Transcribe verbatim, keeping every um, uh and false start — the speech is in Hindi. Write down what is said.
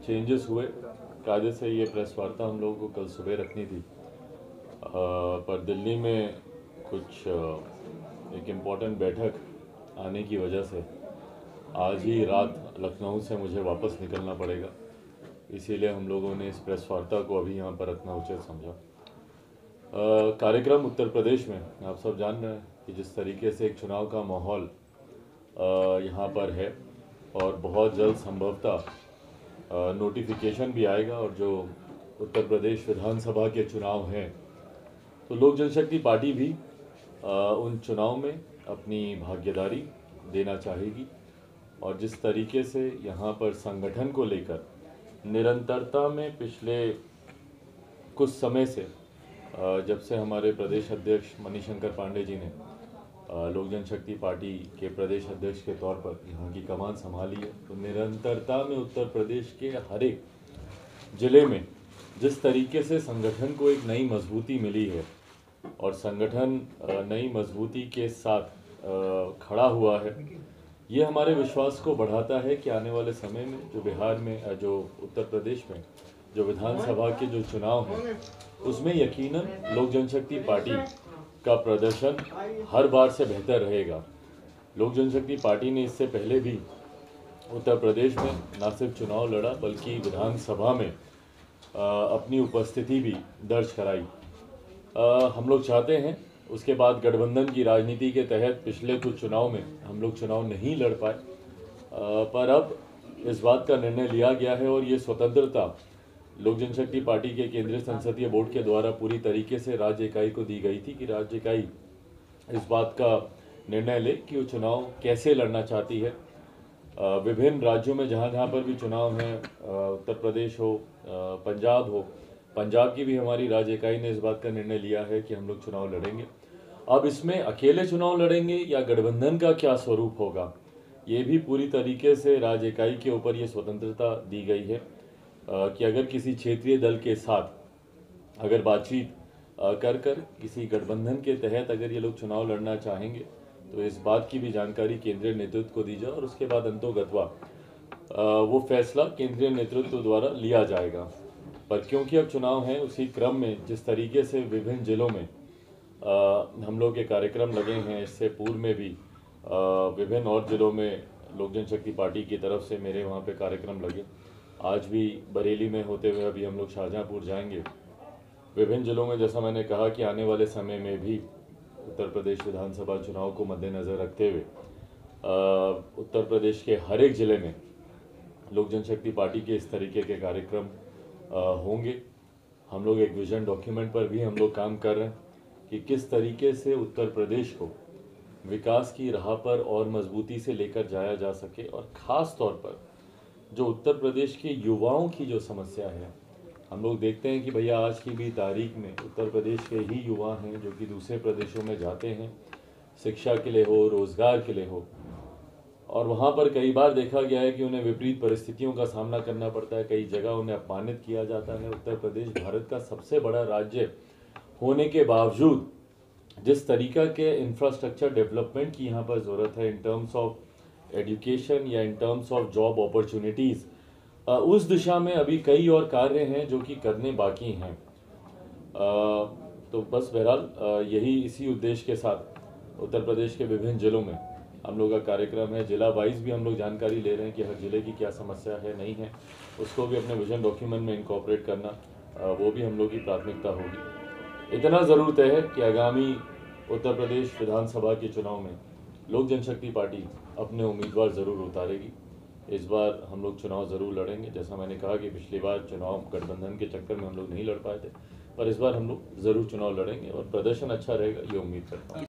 चेंजेस हुए। कायदे से ये प्रेस वार्ता हम लोगों को कल सुबह रखनी थी, आ, पर दिल्ली में कुछ आ, एक इम्पॉर्टेंट बैठक आने की वजह से आज ही रात लखनऊ से मुझे वापस निकलना पड़ेगा। इसीलिए हम लोगों ने इस प्रेस वार्ता को अभी यहाँ पर रखना उचित समझा। कार्यक्रम उत्तर प्रदेश में आप सब जान रहे हैं कि जिस तरीके से एक चुनाव का माहौल यहाँ पर है और बहुत जल्द संभवतः नोटिफिकेशन भी आएगा। और जो उत्तर प्रदेश विधानसभा के चुनाव हैं तो लोक जनशक्ति पार्टी भी आ, उन चुनाव में अपनी भागीदारी देना चाहेगी। और जिस तरीके से यहाँ पर संगठन को लेकर निरंतरता में पिछले कुछ समय से आ, जब से हमारे प्रदेश अध्यक्ष मनीशंकर पांडे जी ने लोक जनशक्ति पार्टी के प्रदेश अध्यक्ष के तौर पर यहाँ की कमान संभाली है, तो निरंतरता में उत्तर प्रदेश के हर एक ज़िले में जिस तरीके से संगठन को एक नई मजबूती मिली है और संगठन नई मजबूती के साथ खड़ा हुआ है, ये हमारे विश्वास को बढ़ाता है कि आने वाले समय में जो बिहार में, जो उत्तर प्रदेश में जो विधानसभा के जो चुनाव हैं उसमें यकीनन लोक जनशक्ति पार्टी का प्रदर्शन हर बार से बेहतर रहेगा। लोक जनशक्ति पार्टी ने इससे पहले भी उत्तर प्रदेश में न सिर्फ चुनाव लड़ा बल्कि विधानसभा में आ, अपनी उपस्थिति भी दर्ज कराई। आ, हम लोग चाहते हैं उसके बाद गठबंधन की राजनीति के तहत पिछले कुछ चुनाव में हम लोग चुनाव नहीं लड़ पाए, पर अब इस बात का निर्णय लिया गया है और ये स्वतंत्रता लोक जनशक्ति पार्टी के केंद्रीय संसदीय बोर्ड के द्वारा पूरी तरीके से राज्य इकाई को दी गई थी कि राज्य इकाई इस बात का निर्णय ले कि वो चुनाव कैसे लड़ना चाहती है। विभिन्न राज्यों में जहाँ जहाँ पर भी चुनाव हैं, उत्तर प्रदेश हो, पंजाब हो, पंजाब की भी हमारी राज्य इकाई ने इस बात का निर्णय लिया है कि हम लोग चुनाव लड़ेंगे। अब इसमें अकेले चुनाव लड़ेंगे या गठबंधन का क्या स्वरूप होगा, ये भी पूरी तरीके से राज्य इकाई के ऊपर ये स्वतंत्रता दी गई है कि अगर किसी क्षेत्रीय दल के साथ अगर बातचीत कर कर किसी गठबंधन के तहत अगर ये लोग चुनाव लड़ना चाहेंगे तो इस बात की भी जानकारी केंद्रीय नेतृत्व को दी जाए और उसके बाद अंतोगत्वा वो फैसला केंद्रीय नेतृत्व द्वारा लिया जाएगा। पर क्योंकि अब चुनाव हैं, उसी क्रम में जिस तरीके से विभिन्न जिलों में आ, हम लोग के कार्यक्रम लगे हैं, इससे पूर्व में भी विभिन्न और जिलों में लोक जनशक्ति पार्टी की तरफ से मेरे वहाँ पे कार्यक्रम लगे। आज भी बरेली में होते हुए अभी हम लोग शाहजहाँपुर जाएंगे। विभिन्न जिलों में जैसा मैंने कहा कि आने वाले समय में भी उत्तर प्रदेश विधानसभा चुनाव को मद्देनज़र रखते हुए उत्तर प्रदेश के हर एक ज़िले में लोक जनशक्ति पार्टी के इस तरीके के कार्यक्रम होंगे। हम लोग एक विजन डॉक्यूमेंट पर भी हम लोग काम कर रहे हैं कि किस तरीके से उत्तर प्रदेश को विकास की राह पर और मजबूती से लेकर जाया जा सके। और ख़ास तौर पर जो उत्तर प्रदेश के युवाओं की जो समस्या है, हम लोग देखते हैं कि भैया आज की भी तारीख में उत्तर प्रदेश के ही युवा हैं जो कि दूसरे प्रदेशों में जाते हैं शिक्षा के लिए हो, रोज़गार के लिए हो, और वहाँ पर कई बार देखा गया है कि उन्हें विपरीत परिस्थितियों का सामना करना पड़ता है, कई जगह उन्हें अपमानित किया जाता है। उत्तर प्रदेश भारत का सबसे बड़ा राज्य होने के बावजूद जिस तरीका के इंफ्रास्ट्रक्चर डेवलपमेंट की यहाँ पर ज़रूरत है इन टर्म्स ऑफ एजुकेशन या in terms of job opportunities, उस दिशा में अभी कई और कार्य हैं जो कि करने बाकी हैं। तो बस बहरहाल यही इसी उद्देश्य के साथ उत्तर प्रदेश के विभिन्न ज़िलों में हम लोग का कार्यक्रम है। जिला वाइज भी हम लोग जानकारी ले रहे हैं कि हर ज़िले की क्या समस्या है, नहीं है, उसको भी अपने विजन डॉक्यूमेंट में इनकॉर्पोरेट करना वो भी हम लोग की प्राथमिकता होगी। इतना ज़रूर तय है कि आगामी उत्तर प्रदेश विधानसभा के चुनाव में लोक जनशक्ति पार्टी अपने उम्मीदवार ज़रूर उतारेगी। इस बार हम लोग चुनाव ज़रूर लड़ेंगे। जैसा मैंने कहा कि पिछली बार चुनाव गठबंधन के चक्कर में हम लोग नहीं लड़ पाए थे, पर इस बार हम लोग ज़रूर चुनाव लड़ेंगे और प्रदर्शन अच्छा रहेगा, ये उम्मीद करता हूँ।